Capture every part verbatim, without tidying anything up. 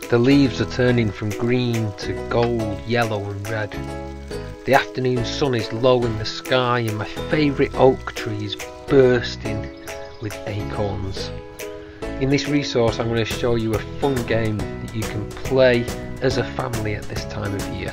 The leaves are turning from green to gold, yellow and red. The afternoon sun is low in the sky and my favourite oak tree is bursting with acorns. In this resource I'm going to show you a fun game that you can play as a family at this time of year.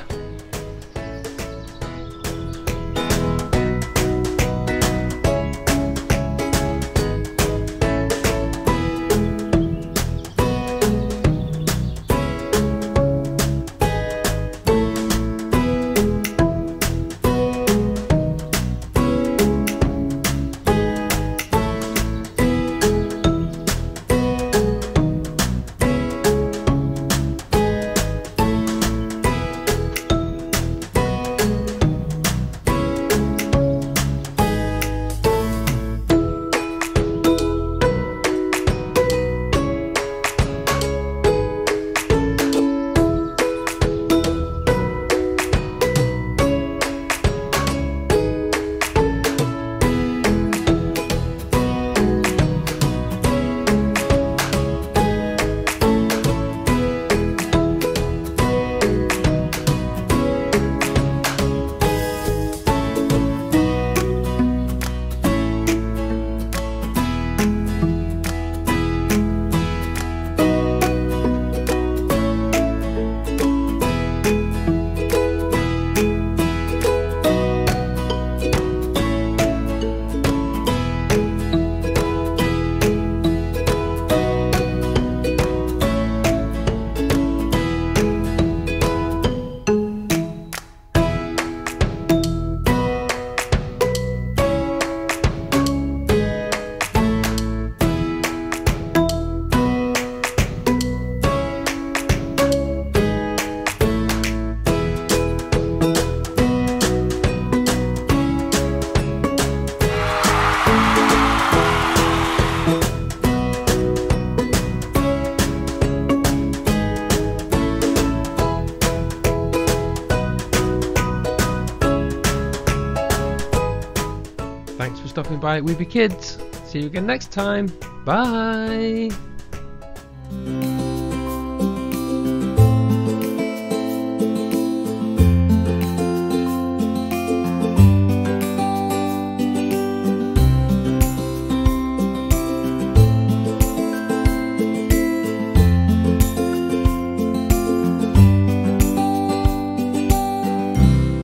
Thanks for stopping by with your kids. See you again next time. Bye.